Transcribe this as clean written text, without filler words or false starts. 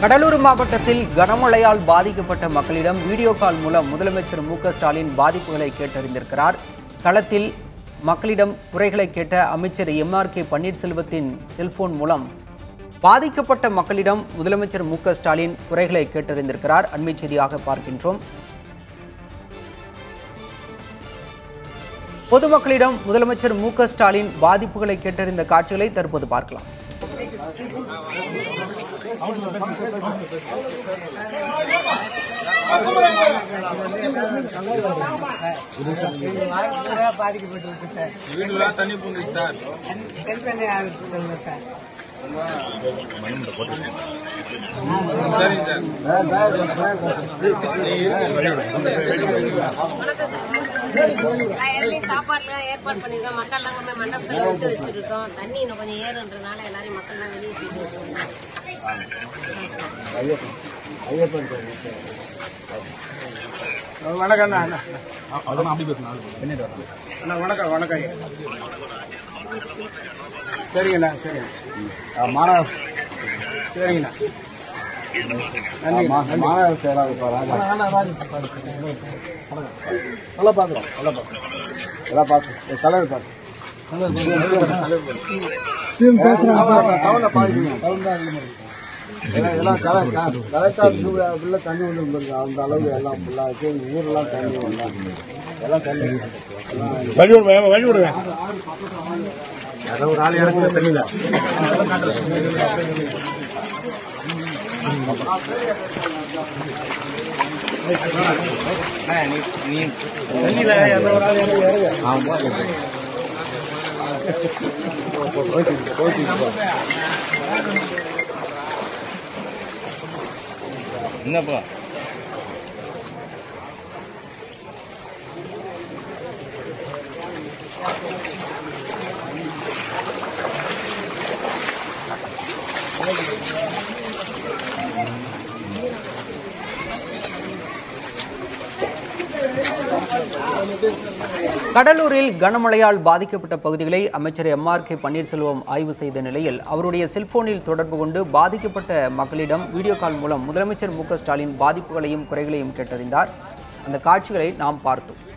கடலூர் மாவட்டத்தில் கனமழையால் பாதிக்கப்பட்ட மக்களிடம் வீடியோ கால் மூலம் முதலமைச்சர் மு.க.ஸ்டாலின் பாதிப்புகளை கேட்டறிந்திருக்கிறார். களத்தில் மக்களிடம் குறைகளை கேட்ட அமைச்சர் எம்.ஆர்.கே. பன்னீர்செல்வத்தின் செல்போன் மூலம் பாதிக்கப்பட்ட மக்களிடம் முதலமைச்சர் மு.க.ஸ்டாலின் குறைகளை கேட்டறிந்திருக்கிறார். அண்மை செய்தியாக பார்க்கின்றோம். பொதுமக்களிடம் முதலமைச்சர் மு.க.ஸ்டாலின் பாதிப்புகளை கேட்டறிந்த காட்சிகளை தற்போது பார்க்கலாம். தண்ணி பூந்து சார் சரிங்க சாப்பாடுலாம் ஏற்பாடு பண்ணிருக்கோம். மக்கள் எல்லாமே மண்டபத்தில் விட்டு வச்சிருக்கோம். தண்ணி இன்னும் கொஞ்சம் ஏறுன்றதுனால எல்லாரையும் மக்கள் வெளியே வணக்கம் வணக்கம் வணக்கம் சரிங்கண்ணா சரிங்க மாணவர் சரிங்கண்ணா மாணவர் செயலாளர் நல்லா பார்க்குறோம் எல்லாம் பார்த்து தலைவர் பார்த்து எல்லாம் ஃபுல்லாக தண்ணி வந்து வந்துருக்கு. அந்த அளவு எல்லாம் ஃபுல்லாக ஊரெல்லாம் தண்ணி எல்லாம் தண்ணி வழி விடுவேன். ஏதோ ஒரு ஆள் இறக்குற தண்ணி தான் தண்ணியில் எந்த ஒரு ஆள் இறங்க என்னப்பா கடலூரில் கனமழையால் பாதிக்கப்பட்ட பகுதிகளை அமைச்சர் எம்.ஆர்.கே. பன்னீர்செல்வம் ஆய்வு செய்த நிலையில் அவருடைய செல்போனில் தொடர்பு கொண்டு பாதிக்கப்பட்ட மக்களிடம் வீடியோ கால் மூலம் முதலமைச்சர் மு.க.ஸ்டாலின் பாதிப்புகளையும் குறைகளையும் கேட்டறிந்தார். அந்த காட்சிகளை நாம் பார்த்தோம்.